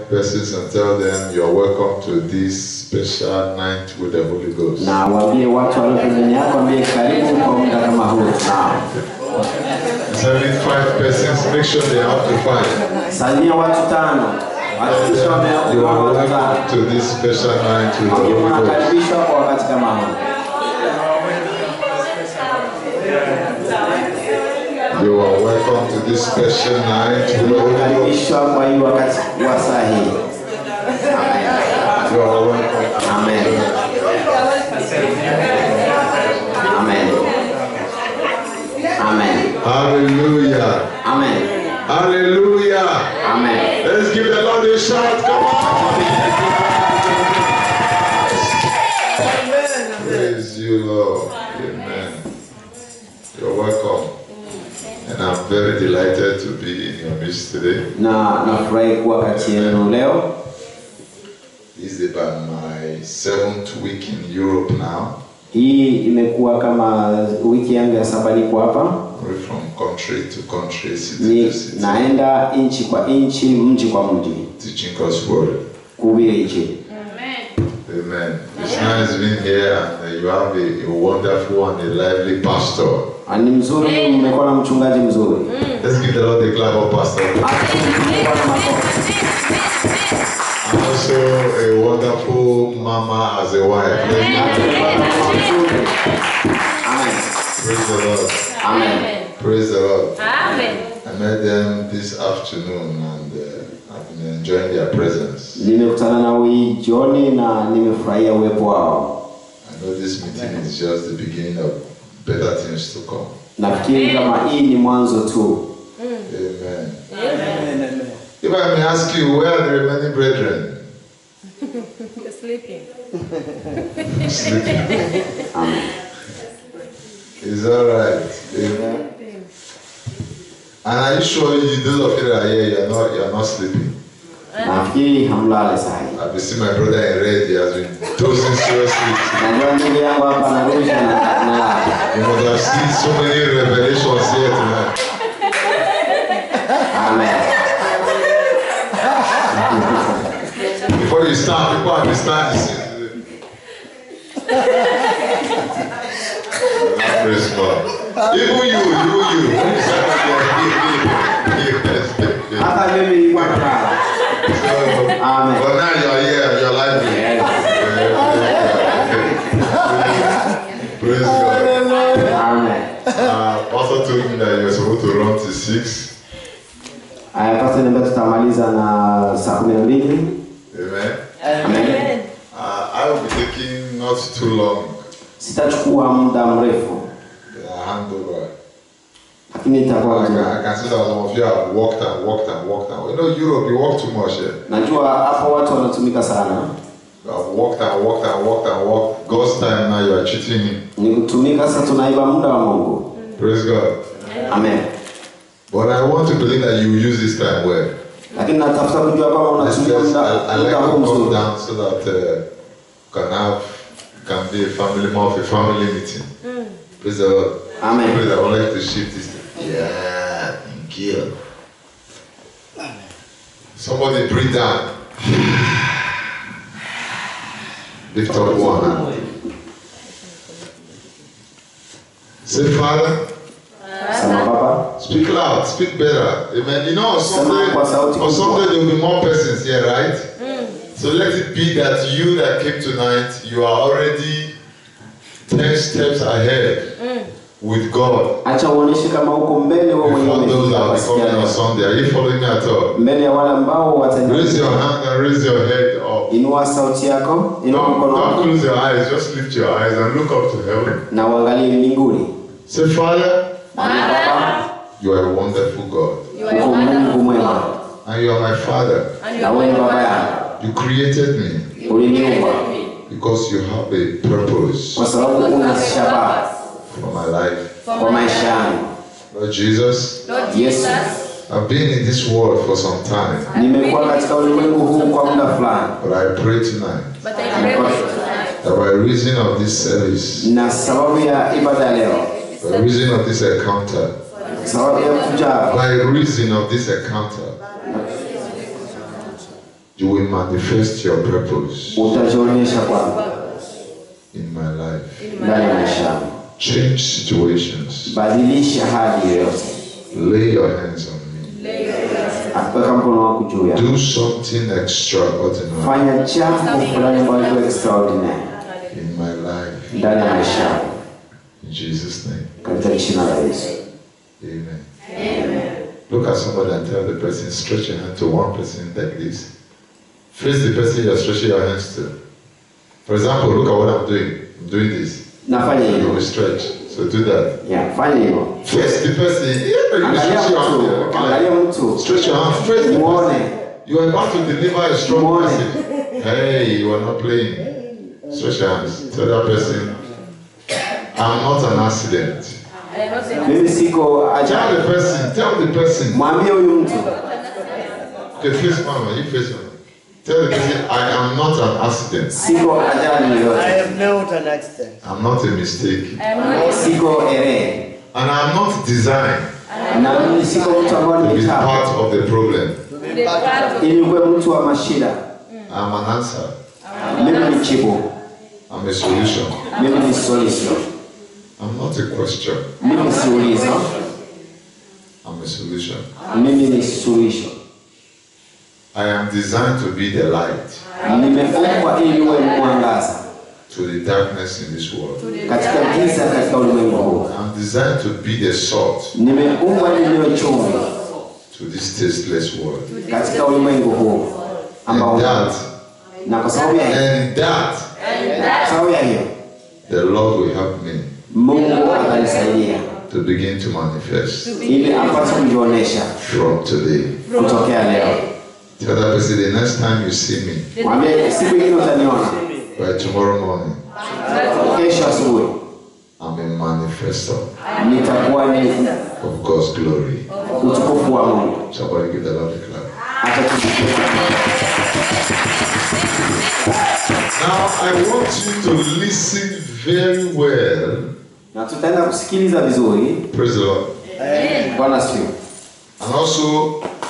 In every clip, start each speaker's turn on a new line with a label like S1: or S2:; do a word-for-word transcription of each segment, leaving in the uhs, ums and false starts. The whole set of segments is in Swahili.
S1: persons and tell them you're welcome to this special night with the Holy Ghost.
S2: Na waambie watu walio pembeni yako ambie karibu kwa muda kama huu. Naam.
S1: seventy-five persons, make sure they have to fight.
S2: Salimia watu tano. Hakikisha wameokoa watu tano.
S1: To this special night with the Holy Ghost.
S2: Unakaribishwa kwa wakati kama huu.
S1: You are welcome to this special night with the Holy Ghost.
S2: Unakaribishwa kwa hii wakati wa saa hii.
S1: You are welcome.
S2: Amen. Amen. Amen.
S1: Hallelujah.
S2: Amen.
S1: Hallelujah.
S2: Amen.
S1: Let's give the Lord a shout. Come on. Praise you, Lord. Amen. You're welcome. And I'm very delighted to be in your midst today.
S2: Na nafurahi kuwa kati yenu leo.
S1: This is about my seventh week in Europe now.
S2: Hii imekuwa kama wiki yangu ya saba niko hapa.
S1: From country to country, city
S2: Ni,
S1: to city.
S2: naenda inchi kwa inchi, mji kwa mji.
S1: Teaching God's word.
S2: Kuhubiri injili.
S1: Amen. It's nice being here, and you have a, a wonderful and a lively pastor.
S2: Ni mzuri, mmekuwa na mchungaji mzuri.
S1: Let's give the Lord a clap of pastor. And also a wonderful mama as a wife.
S2: Amen.
S1: Praise the Lord.
S2: Amen.
S1: Praise the Lord.
S3: Amen.
S1: I met them this afternoon, and uh, I've been enjoying their presence.
S2: Nimekutana nao hii jioni na nimefurahia uwepo wao.
S1: I know this meeting is just the beginning of better things to come.
S2: Nafikiri kama hii ni mwanzo tu.
S1: Amen.
S3: Amen.
S1: If I may ask you, where are the remaining brethren?
S3: You're sleeping.
S1: Sleeping.
S2: Amen.
S1: Is that right? Amen. And are you sure you, those of you that are here, you're not, you're not sleeping?
S2: Nafikiri hamlale sahi.
S1: I've been seeing my brother in red, he has been dozing seriously.
S2: Najua ndugu yangu hapa anarusha na nalala.
S1: You must have seen so many revelations here tonight.
S2: Amen.
S1: Before you start, people understand this. Praise God. Even you, even you.
S2: Hata mimi nilikuwa nalala. Amen.
S1: But now you're here, you're alive. Praise God.
S2: Amen.
S1: Uh, Pastor told me that you're supposed to run to six.
S2: Aya, pastor niambia tutamaliza na saa kumi na mbili.
S1: Amen.
S2: Amen.
S1: Uh, I will be taking not too long.
S2: Sitachukua muda mrefu.
S1: The handover.
S2: Lakini itakuwa
S1: I can, I can see that some of you have walked and walked and walked and you know Europe you walk too much here.
S2: Najua hapo watu wanatumika sana.
S1: You have walked and walked and walked and walked. God's time now you are cheating him.
S2: Ni kutumika sasa tunaiba muda wa Mungu.
S1: Praise God.
S2: Amen.
S1: But I want to believe that you use this time well.
S2: Lakini natafuta kujua kama unatumia muda
S1: I like
S2: huu
S1: to come
S2: mzuri.
S1: down so that uh, can have can be a family more of a family meeting. Mm. Praise the Lord.
S2: Amen.
S1: Praise the Lord. I would like to shift this. Yeah, thank you. Somebody breathe down. Lift up one hand. Say, Father.
S2: Sama Papa.
S1: Speak loud. Speak better. Amen. You know, on Sunday, on Sunday there will be more persons here, right? Mm. So let it be that you that came tonight, you are already ten steps ahead mm. with God.
S2: Acha uoneshe kama uko mbele wewe mwenyewe.
S1: Before those that are coming on Sunday, are you following me at all?
S2: Mbele ya wale ambao wataenda.
S1: Raise your hand and raise your head up.
S2: Inua sauti yako, inua mkono wako.
S1: Don't close your eyes, just lift your eyes and look up to heaven.
S2: Na uangalie mbinguni.
S1: Say, Father,
S2: Baba,
S1: you are a wonderful God.
S3: You are a wonderful God.
S1: And you are my Father.
S3: And you are my Father.
S1: You created me.
S2: Uliniumba.
S1: Because you have a purpose
S2: Kwa sababu una shabaha
S1: for my life.
S2: Kwa maisha yangu.
S1: Lord Jesus,
S3: Lord Jesus,
S1: I've been in this world for some time.
S2: Nimekuwa katika ulimwengu huu kwa muda fulani.
S1: But I pray tonight.
S3: But I pray tonight.
S1: That by reason of this service.
S2: Na sababu ya ibada leo.
S1: By reason of this encounter.
S2: Sababu ya kuja.
S1: By reason of this encounter. You will manifest your purpose
S2: utajionyesha kwangu
S1: in my life.
S2: ndani ya maisha yangu.
S1: Change situations.
S2: Badilisha hali yoyote.
S1: Lay your hands on me.
S2: Weka mkono wako juu yangu.
S1: Do something extraordinary
S2: Fanya jambo fulani ambalo ni extraordinary
S1: in my life.
S2: ndani ya maisha yangu.
S1: In Jesus' name.
S2: Katika jina la Yesu.
S1: Amen. Amen. Look at somebody and tell the person, stretch your hand to one person like this. Face the person you're stretching your hands to. For example, look at what I'm doing. I'm doing this.
S2: Nafanya
S1: You
S2: hivyo.
S1: will stretch. So do that.
S2: Yeah, fanya hivyo.
S1: Face the person. Yeah, you
S2: Angalia
S1: stretch your hand.
S2: mtu,
S1: there.
S2: angalia
S1: Okay.
S2: mtu.
S1: Stretch your hand. Face the
S2: Muone.
S1: person. You are about to deliver a strong
S2: Muone.
S1: message. Hey, you are not playing. Stretch your hands. Tell that person, I'm not an accident.
S2: Mimi siko
S1: Tell
S2: ajali.
S1: the person. Tell the person.
S2: Mwambie huyu mtu.
S1: Okay, face mama. You face mama. Tell the person, I am not an accident.
S2: Siko ajali
S4: I
S2: yoyote.
S4: am not an accident.
S1: I'm not a mistake.
S2: Siko ere.
S1: And I'm not designed
S2: Na mimi siko mtu ambaye
S1: to be
S2: nimetaka.
S1: part of the problem.
S2: Ili uwe mtu wa mashida.
S1: I'm an answer.
S2: Mimi ni jibu.
S1: I'm a solution.
S2: Mimi ni solution.
S1: I'm not a question.
S2: Mimi si ulizo.
S1: I'm a solution.
S2: Mimi ni solution.
S1: I am designed to be the light
S2: Nimeumbwa ili niwe mwangaza
S1: to the darkness in this world.
S2: katika giza katika ulimwengu huu.
S1: I'm designed to be the salt
S2: Nimeumbwa ili niwe chumvi
S1: to this tasteless world.
S2: katika ulimwengu huu ambao
S1: And that,
S2: na kwa sababu ya hiyo,
S1: and that,
S2: kwa sababu ya hiyo
S1: the Lord will help me
S2: Mungu atanisaidia
S1: to begin to manifest
S2: ili apate kujionyesha
S1: from today.
S2: kutokea leo.
S1: Tell that person the next time you see me,
S2: Mwambie siku nyingine utaniona,
S1: by tomorrow morning,
S2: kesho asubuhi
S1: I'm a manifestor
S2: nitakuwa ni
S1: of God's glory.
S2: utukufu wa Mungu.
S1: Somebody give the Lord a clap. Now I want you to listen very well.
S2: Na tutaenda kusikiliza vizuri.
S1: Praise the Lord.
S2: Bwana asifiwe.
S1: And also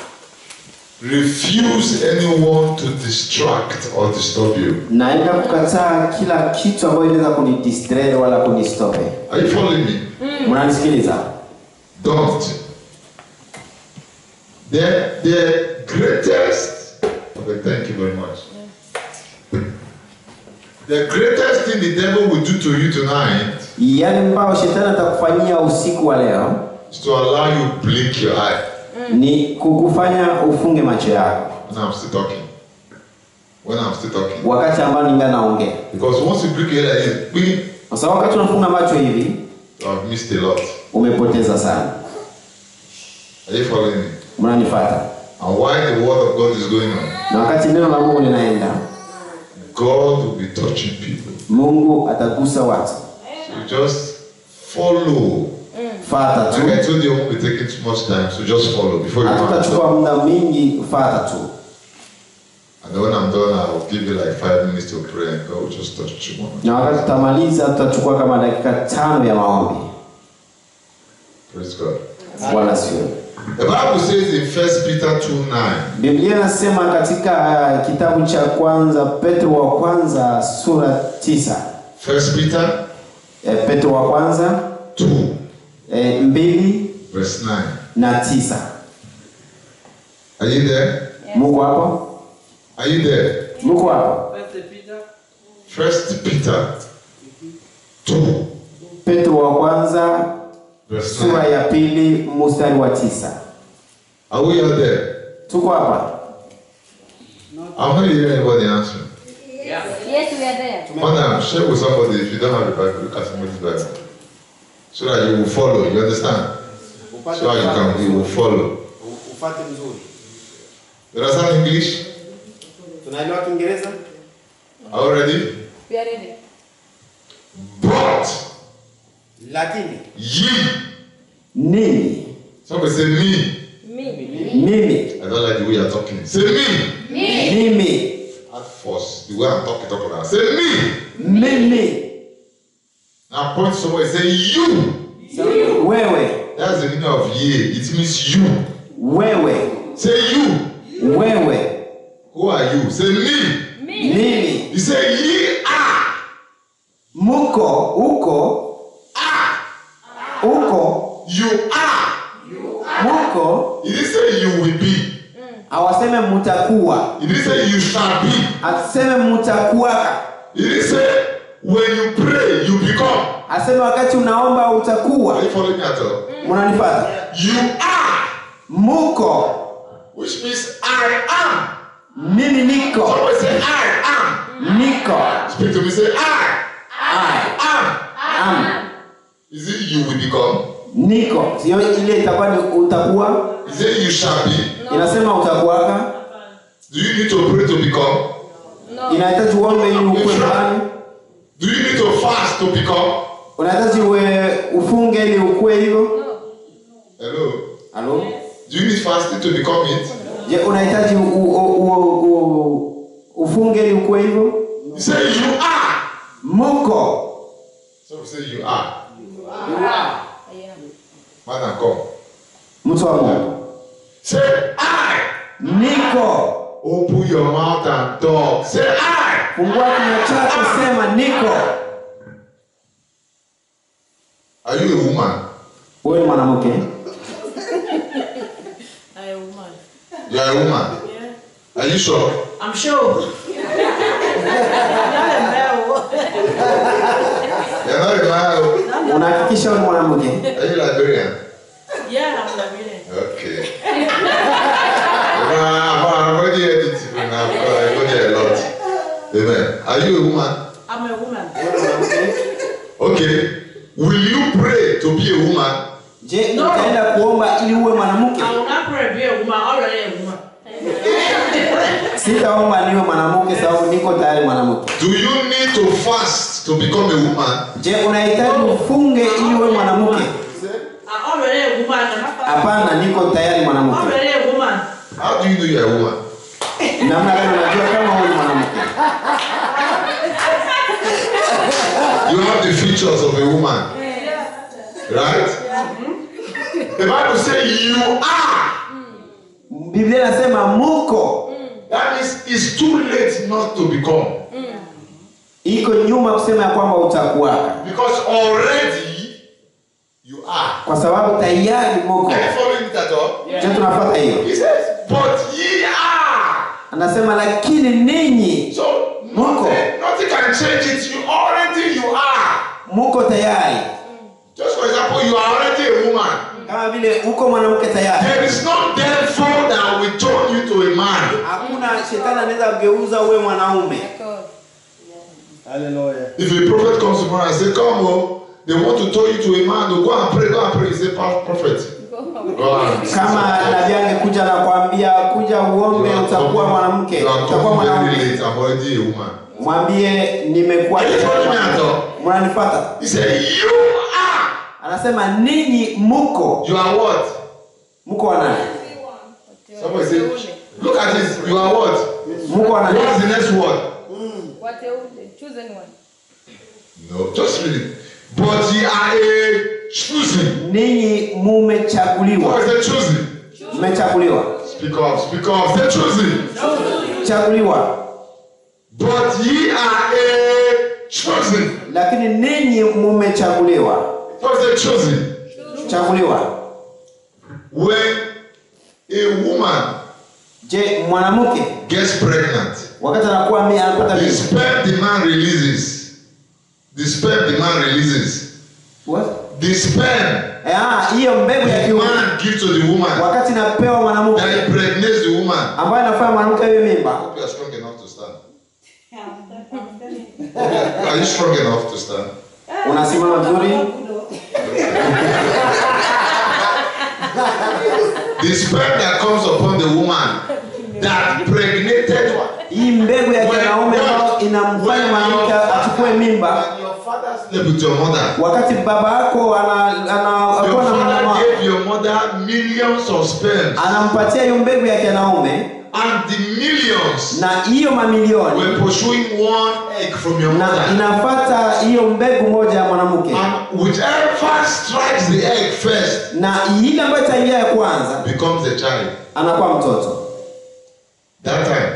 S1: refuse anyone to distract or disturb you.
S2: Naenda kukataa kila kitu ambacho inaweza kunidistract wala kunistope.
S1: Are you following me?
S2: Mnanisikiliza?
S1: Don't. The, the greatest, okay, thank you very much. The greatest thing the devil will do to you tonight
S2: Yale mbao shetani atakufanyia usiku wa leo
S1: is to allow you blink your eye.
S2: ni kukufanya ufunge macho yako
S1: When I'm still talking. When I'm still talking.
S2: wakati ambao ninga naongea.
S1: Because once you blink your eye, you
S2: Kwa sababu wakati unafunga macho hivi
S1: have missed a lot.
S2: umepoteza sana.
S1: Are you following me?
S2: Mnanifuata?
S1: And why the word of God is going on?
S2: Na wakati neno la Mungu linaenda,
S1: God will be touching people.
S2: Mungu atagusa watu.
S1: So just follow.
S2: Fuata tu.
S1: Like I told you, I won't be taking too much time, so just follow before you come.
S2: Hatutachukua muda mwingi, fuata tu.
S1: And then when I'm done, I'll give you like five minutes to pray and God will just touch you.
S2: Na wakati tutamaliza tutachukua kama dakika tano ya maombi.
S1: Praise God.
S2: Bwana asifiwe.
S1: The Bible says in First Peter two nine.
S2: Biblia inasema katika kitabu cha kwanza Petro wa kwanza sura tisa.
S1: First Peter
S2: E, Petro wa kwanza
S1: two
S2: e, mbili
S1: verse nine.
S2: na tisa.
S1: Are you there?
S3: Yes.
S2: Mungu hapo?
S1: Are you there?
S2: Mungu hapo?
S1: First Peter two
S2: Petro wa kwanza
S1: verse
S2: sura
S1: nine.
S2: ya pili mstari wa tisa.
S1: Are we all there?
S2: Tuko hapa?
S1: I'm not hearing anybody answer.
S3: Yes, we are there.
S1: Madam, share with somebody if you don't have a Bible, look at somebody's Bible. So that you will follow, you understand? So that you can, you will follow.
S2: Ufate mzuri.
S1: You understand English?
S2: Tunaelewa Kiingereza?
S1: Are you ready?
S3: We are ready.
S1: But
S2: Lakini
S1: ye,
S2: nini?
S1: somebody say me.
S3: Me.
S2: Mimi.
S1: I don't like the way you're talking. Say me.
S3: Me.
S2: Mimi.
S1: At first, the way I'm talking, talking about. Say me.
S2: Mimi.
S1: Now point to somebody, say you.
S2: Wewe.
S1: That's the meaning of ye. It means you.
S2: Wewe.
S1: Say you.
S2: Wewe.
S1: Who are you? Say me.
S3: Me.
S2: Mimi.
S1: He said, ye are.
S2: Muko. Uko.
S1: Are.
S2: Uko.
S1: You are.
S2: Muko.
S1: He didn't say you will be.
S2: Awaseme mutakuwa.
S1: He didn't say you shall be.
S2: Aseme mutakuwaka.
S1: He didn't say when you pray, you become.
S2: Aseme wakati unaomba utakuwa.
S1: Are you following me at all?
S2: Munanipata?
S1: You are.
S2: Muko.
S1: Which means I am.
S2: Mimi niko.
S1: Somebody say I am.
S2: Niko.
S1: Speak to me, say I.
S2: I
S1: am.
S2: am.
S1: Is it you will become?
S2: Niko. Sio ile itakuwa ni utakuwa.
S1: Is it you shall be?
S2: Inasema utakuwaka.
S1: Do you need to pray to become?
S3: No.
S2: Inahitaji uombe ili ukue ndani.
S1: Do you need to fast to become?
S2: Unahitaji ufunge ili ukue hivyo.
S3: No.
S1: Hello?
S2: Hello?
S1: Do you need fasting to become it?
S2: Je, unahitaji ufunge ili ukue hivyo?
S1: You say you are.
S2: Muko.
S1: So we say you are.
S2: You are.
S3: I am.
S1: Man, come.
S2: Mtu wa Mungu.
S1: Say I.
S2: Niko.
S1: Open your mouth and talk. Say I.
S2: Fungua kinywa chako sema niko.
S1: Are you a woman?
S2: Wewe ni mwanamke?
S4: I am a woman.
S1: You are a woman?
S4: Yeah.
S1: Are you sure?
S4: I'm sure.
S1: You're not a man.
S2: Unahakikisha wewe ni mwanamke?
S1: Are you Liberian?
S4: Yeah, I'm Liberian.
S1: Okay. I'm already editing now. I go there a lot. Amen. Are you a woman?
S4: I'm a woman.
S1: Okay. Will you pray to be a woman?
S2: Je, utaenda kuomba ili uwe mwanamke?
S4: I will not pray to be a woman. Already a woman.
S2: Sitaomba niwe mwanamke sababu niko tayari mwanamke.
S1: Do you need to fast to become a woman?
S2: Je, unahitaji ufunge ili uwe mwanamke?
S4: I'm already a woman.
S2: Hapana, niko tayari mwanamke.
S4: Already a woman.
S1: How do you know you're a woman?
S2: Namna gani unajua kama wewe ni mwanamke?
S1: You have the features of a woman. Right? The Bible says you are.
S2: Biblia inasema muko.
S1: That means it's too late not to become.
S2: Iko nyuma kusema ya kwamba utakuwa.
S1: Because already you are.
S2: Kwa sababu tayari muko.
S1: Are you following it at all?
S2: Je, tunafuata hiyo?
S1: He says, but ye are.
S2: Anasema lakini ninyi
S1: So nothing, nothing can change it. You already you are.
S2: muko tayari.
S1: Just for example, you are already a woman.
S2: Kama vile uko mwanamke tayari.
S1: There is no devil that will turn you to a man.
S2: Hakuna shetani anaweza kugeuza uwe mwanaume.
S3: Hallelujah.
S1: If a prophet comes tomorrow and say, come oh, they want to turn you to a man, go and pray, go and pray. You say, prophet. Go on.
S2: Kama nabii angekuja na kuambia kuja uombe utakuwa mwanamke, utakuwa mwanamke.
S1: I'm already a woman.
S2: Mwambie nimekuwa mwananifuata.
S1: He said, you are.
S2: Anasema ninyi muko.
S1: You are what?
S2: Muko wa nani?
S1: Somebody say, look at this. You are what?
S2: Muko wa nani?
S1: What's the next word?
S3: What else? Choose anyone.
S1: No, just read it. But ye are a choosing.
S2: Ninyi mumechaguliwa.
S1: What is the choosing?
S2: Mmechaguliwa.
S1: Speak up, speak up. Say choosing.
S2: Chaguliwa.
S1: But ye are a choosing.
S2: Lakini ninyi mumechaguliwa.
S1: What is the choosing?
S2: Chaguliwa.
S1: When a woman
S2: Je, mwanamke
S1: gets pregnant,
S2: wakati anakuwa mimi anapata
S1: the
S2: mimba.
S1: sperm the man releases. The sperm the man releases.
S2: What?
S1: The sperm
S2: Ah, hiyo mbegu ya
S1: the
S2: kiume.
S1: man gives to the woman
S2: Wakati napewa mwanamke
S1: that impregnates the woman.
S2: ambaye anafanya mwanamke awe mimba.
S1: You are strong enough to stand. Are you strong enough to stand?
S2: Unasimama vizuri?
S1: The sperm that comes upon the woman that impregnated one.
S2: Hii mbegu ya kiume ambayo inamfanya mwanamke achukue mimba.
S1: When your father slept with your mother,
S2: Wakati baba yako ana ana
S1: your
S2: na mama
S1: father gave your mother millions of sperms,
S2: anampatia hiyo mbegu ya kiume
S1: and the millions
S2: na hiyo mamilioni
S1: were pursuing one egg from your
S2: na
S1: mother.
S2: inafuata hiyo mbegu moja ya mwanamke.
S1: And whichever strikes the egg first
S2: Na ile ambayo itaingia ya kwanza
S1: becomes a child.
S2: anakuwa mtoto.
S1: That time,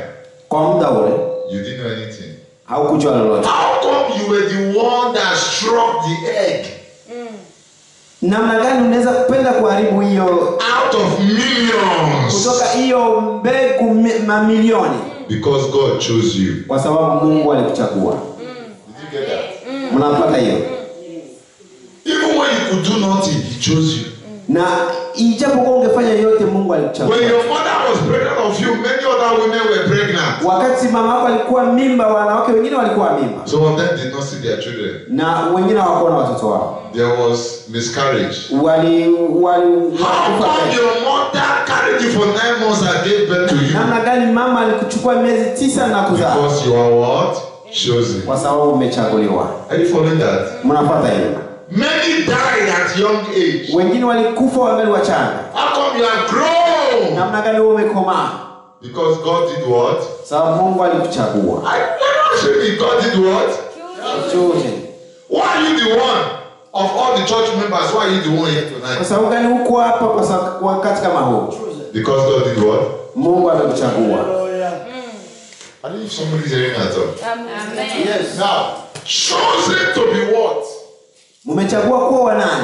S2: Kwa muda ule
S1: you didn't know anything.
S2: haukujua lolote.
S1: How come you were the one that struck the egg?
S2: Namna gani unaweza kupenda kuharibu hiyo
S1: Out of millions?
S2: kutoka hiyo mbegu mamilioni?
S1: Because God chose you.
S2: Kwa sababu Mungu alikuchagua.
S1: Did you get that?
S2: Mnapata hiyo?
S1: Even when you could do nothing, He chose you.
S2: Na ijapokuwa ungefanya yote Mungu alikuchagua.
S1: When your mother was pregnant of you, many other women were pregnant.
S2: Wakati mama yako alikuwa mimba, wanawake wengine walikuwa mimba.
S1: Some of them did not see their children.
S2: Na wengine hawakuona watoto wao.
S1: There was miscarriage.
S2: Wali wali
S1: How come your mother carried you for nine months and gave birth to you?
S2: Namna gani mama alikuchukua miezi tisa na kuzaa?
S1: Because you are what? Chosen.
S2: Kwa sababu umechaguliwa.
S1: Are you following that?
S2: Mnafuata hiyo?
S1: Many died at young age.
S2: Wengine walikufa wangali wachanga.
S1: How come you have grown?
S2: Namna gani wewe umekomaa?
S1: Because God did what?
S2: Sababu Mungu alikuchagua.
S1: I never said God did what?
S2: Chosen.
S1: Why are you the one of all the church members? Why are you the one here
S2: Kwa
S1: tonight?
S2: sababu gani uko hapa kwa sababu wakati kama huu?
S1: Because God did what?
S2: Mungu amekuchagua.
S1: I don't know if somebody's hearing that all.
S3: Amen.
S2: Yes.
S1: Now, chosen to be what?
S2: Mmechagua kuwa wanani?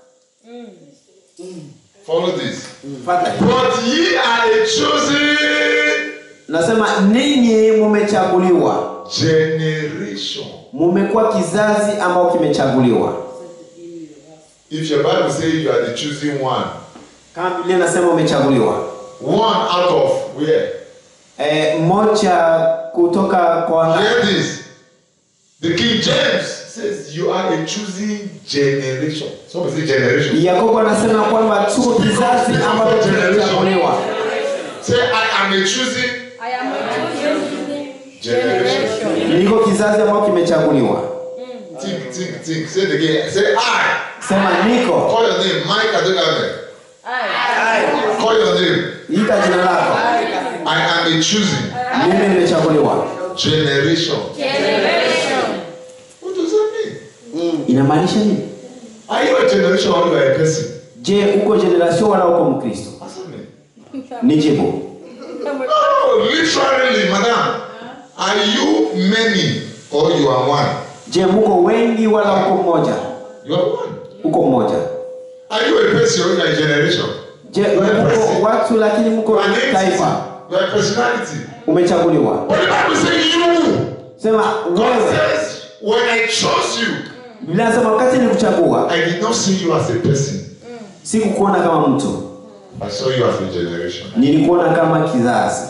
S1: Follow this.
S2: Fuata.
S1: But ye are a chosen
S2: Nasema ninyi mmechaguliwa.
S1: generation.
S2: Mmekuwa kizazi ambao kimechaguliwa.
S1: If your Bible says you are the chosen one,
S2: Kama Biblia inasema umechaguliwa.
S1: one out of where?
S2: Eh, moja kutoka kwa wangapi?
S1: Hear this. The King James says you are a chosen generation. Somebody say generation.
S2: Yakobo anasema kwamba tuko kizazi ambao kimechaguliwa.
S1: Say I am a chosen
S3: I am a chosen
S1: generation.
S2: Niko kizazi ambao kimechaguliwa.
S1: Think, think, think. Say it again. Say I.
S2: Sema niko.
S1: Call your name. Mike Adogame.
S3: I.
S1: Call your name.
S2: Ita jina lako.
S1: I am a chosen
S2: Mimi nimechaguliwa.
S1: generation.
S3: Generation.
S1: What does that mean?
S2: Inamaanisha nini?
S1: Are you a generation or you are a person?
S2: Je, uko generation wala uko Mkristo?
S1: Answer me.
S2: Nijibu.
S1: No, literally, madam. Are you many or you are one?
S2: Je, muko wengi wala uko mmoja?
S1: You are one.
S2: Uko mmoja.
S1: Are you a person or you are a generation?
S2: Je, muko watu lakini muko
S1: You are an entity.
S2: taifa?
S1: You are a personality.
S2: Umechaguliwa.
S1: But the Bible says you.
S2: Sema
S1: God
S2: wewe.
S1: says, when I chose you,
S2: Biblia inasema wakati nilikuchagua,
S1: I did not see you as a person.
S2: sikukuona kama mtu.
S1: I saw you as a generation.
S2: Nilikuona kama kizazi.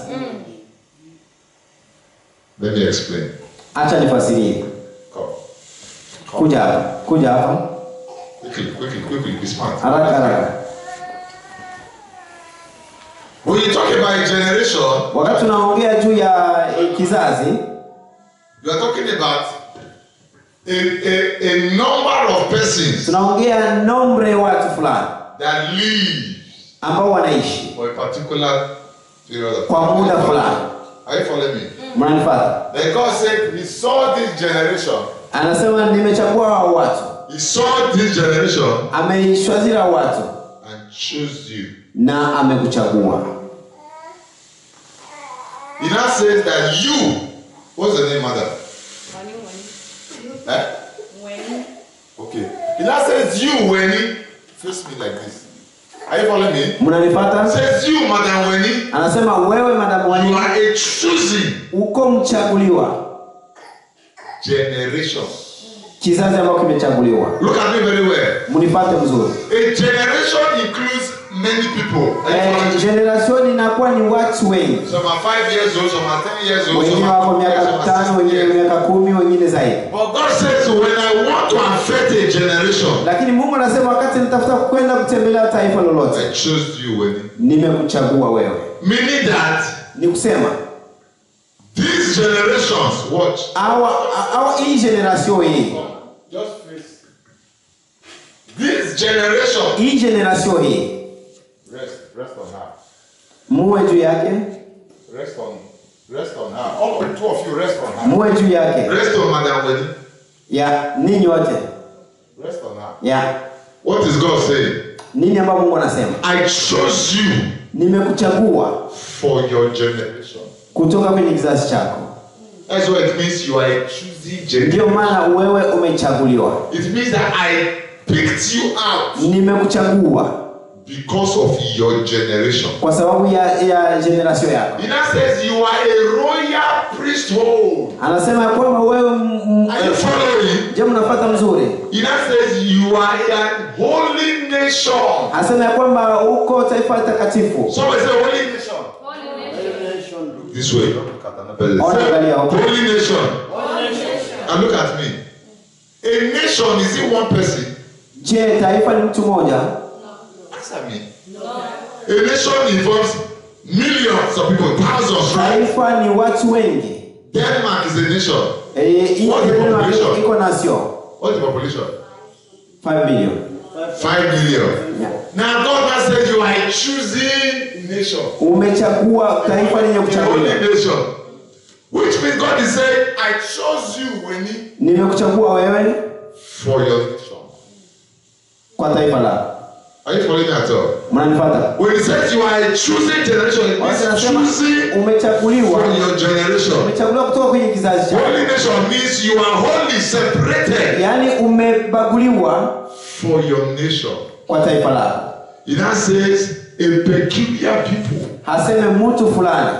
S1: Let me explain.
S2: Acha nifasirie.
S1: Come.
S2: Kuja hapa. Kuja hapa.
S1: Quickly, quickly, quickly. Be smart.
S2: Haraka haraka.
S1: When you talk about a generation,
S2: Wakati tunaongea juu ya eh, kizazi,
S1: you are talking about a, a, a number of persons
S2: tunaongea nombre watu fulani
S1: that live
S2: ambao wanaishi
S1: for a particular period of
S2: kwa muda
S1: time.
S2: fulani.
S1: Are you following me?
S2: Mnanifuata?
S1: Then God said, He saw this generation.
S2: Anasema nimechagua hao watu.
S1: He saw this generation
S2: Ameishwazira watu
S1: and chose you.
S2: na amekuchagua.
S1: He now says that you, what's the name, mother? Eh?
S3: When?
S1: Okay. He now says you, Weni, face me like this. Are you following me?
S2: Mnanifuata?
S1: Says you, Madam Weni,
S2: Anasema wewe madam
S1: you
S2: wani
S1: are a chosen
S2: uko mchaguliwa.
S1: generation.
S2: Kizazi ambao kimechaguliwa.
S1: Look at me very well.
S2: Mnipate mzuri.
S1: A generation includes many people. Are you
S2: Eh,
S1: following me?
S2: generation inakuwa ni watu wengi.
S1: Some are five years old, some are ten years old, some
S2: Wengine
S1: are
S2: wako
S1: four years,
S2: miaka
S1: some are
S2: tano,
S1: six
S2: wengine
S1: years.
S2: miaka kumi, wengine zaidi.
S1: But God says, when I want to affect a generation,
S2: Lakini Mungu anasema wakati nitafuta kwenda kutembelea taifa lolote,
S1: I chose you, Weni.
S2: nimekuchagua wewe.
S1: Meaning that
S2: Ni kusema
S1: these generations, watch.
S2: hawa hawa hii generation hii,
S1: Just face. This generation,
S2: hii generation hii
S1: rest, rest on her.
S2: muwe juu yake,
S1: Rest on, rest on her. All of two of you, rest on her.
S2: muwe juu yake.
S1: Rest on Madam Weni.
S2: Ya ninyi wote.
S1: Rest on her.
S2: Ya
S1: What is God saying?
S2: nini ambapo Mungu anasema?
S1: I chose you
S2: Nimekuchagua
S1: for your generation.
S2: kutoka kwenye kizazi chako.
S1: That's what it means you are a choosy generation.
S2: Ndio maana wewe umechaguliwa.
S1: It means that I picked you out.
S2: Nimekuchagua
S1: Because of your generation.
S2: kwa sababu ya ya generation yako.
S1: He now says you are a royal priesthood.
S2: Anasema kwamba wewe
S1: Are you following?
S2: je, mnafuata mzuri?
S1: He now says you are a holy nation.
S2: Anasema kwamba uko taifa takatifu.
S1: Somebody say holy nation.
S3: Holy nation.
S1: This way.
S2: Angalia huko.
S1: Holy nation. And look at me. A nation, is it one person?
S2: Je, taifa ni mtu mmoja?
S1: Answer me. A nation involves millions of people, thousands, right?
S2: Taifa ni watu wengi.
S1: Denmark is a nation.
S2: Eh,
S1: What's the population?
S2: iko nation.
S1: What's the population?
S2: five million.
S1: Five million.
S2: Yeah.
S1: Now God has said you are a choosing nation.
S2: Umechagua taifa lenye
S1: A
S2: kuchagua.
S1: holy nation. Which means God is saying, I chose you when he
S2: Nimekuchagua wewe
S1: for your nation.
S2: kwa taifa lako.
S1: Are you following me at all?
S2: Mnanifuata?
S1: When he says you are a choosing generation, it means
S2: Wanasema
S1: choosing
S2: umechaguliwa.
S1: from your generation.
S2: Umechaguliwa kutoka kwenye kizazi chako.
S1: Holy nation means you are wholly separated
S2: Yaani umebaguliwa
S1: for your nation.
S2: kwa taifa lako.
S1: It now says a peculiar people.
S2: Haseme mtu fulani.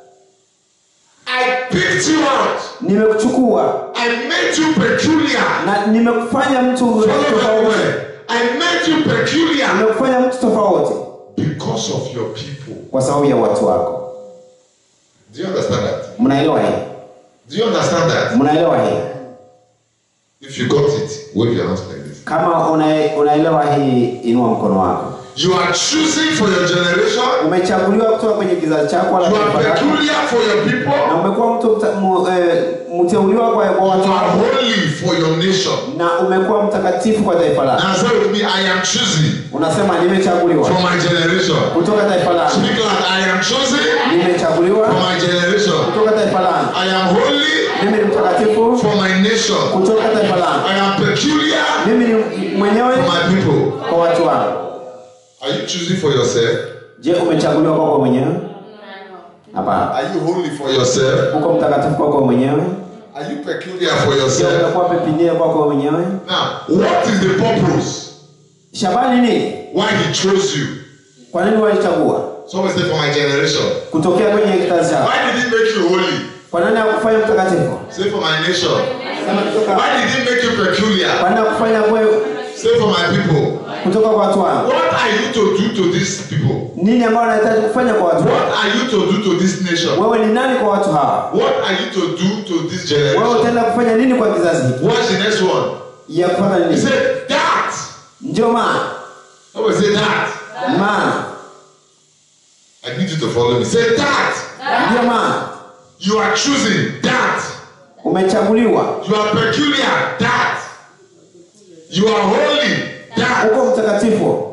S1: I picked you out.
S2: Nimekuchukua
S1: I made you peculiar.
S2: na nimekufanya mtu
S1: Follow very
S2: tofauti.
S1: well. I made you peculiar
S2: Nimekufanya mtu tofauti
S1: because of your people.
S2: kwa sababu ya watu wako.
S1: Do you understand that?
S2: Mnaelewa hii?
S1: Do you understand that?
S2: Mnaelewa hii?
S1: If you got it, wave your hands like this.
S2: Kama una- unaelewa hii, inua mkono wako.
S1: You are choosing for your generation.
S2: Umechaguliwa kutoka kwenye kizazi chako wala
S1: You are
S2: taifa lako.
S1: peculiar for your people.
S2: Na umekuwa mtu mta- mu- eh, mteuliwa kwa kwa
S1: You
S2: watu
S1: are
S2: wako.
S1: holy for your nation.
S2: Na umekuwa mtakatifu kwa taifa lako.
S1: Now say with me, I am choosing
S2: Unasema nimechaguliwa
S1: for my generation.
S2: kutoka taifa langu.
S1: Speak like I am choosing
S2: Nimechaguliwa
S1: for my generation.
S2: kutoka taifa langu.
S1: I am holy
S2: Mimi ni mtakatifu
S1: for my nation.
S2: kutoka taifa langu.
S1: I am peculiar
S2: Mimi ni mwenyewe
S1: for my people.
S2: kwa watu wangu.
S1: Are you choosing for yourself?
S2: Je, umechaguliwa kwako mwenyewe? Hapana.
S1: Are you holy for yourself?
S2: Uko mtakatifu kwako mwenyewe?
S1: Are you peculiar for
S2: Je,
S1: yourself?
S2: umekuwa pepinia kwako mwenyewe?
S1: Now, what is the purpose
S2: Shabani nini?
S1: why he chose you?
S2: Kwa nini walichagua?
S1: Someone say for my generation.
S2: Kutokea kwenye kizazi chako.
S1: Why did he make you holy?
S2: Kwa nini hakufanya mtakatifu?
S1: Say for my nation.
S2: Sema kutoka.
S1: Why did he make you peculiar?
S2: Kwa nini hakufanya wewe
S1: Say for my people.
S2: kutoka kwa watu wangu?
S1: What are you to do to these people?
S2: Nini ambao unahitaji kufanya kwa watu
S1: What
S2: wangu?
S1: are you to do to this nation?
S2: Wewe ni nani kwa watu hawa?
S1: What are you to do to this
S2: Wewe
S1: generation?
S2: utaenda kufanya nini kwa kizazi hiki?
S1: What's the next one?
S2: Ya kufanya
S1: He
S2: nini?
S1: said that.
S2: Ndio maana.
S1: Someone say that.
S2: Maana.
S1: I need you to follow me. Say that.
S2: Ndio maana.
S1: You are choosing that.
S2: Umechaguliwa.
S1: You are peculiar. That. You are holy. That.
S2: Uko mtakatifu.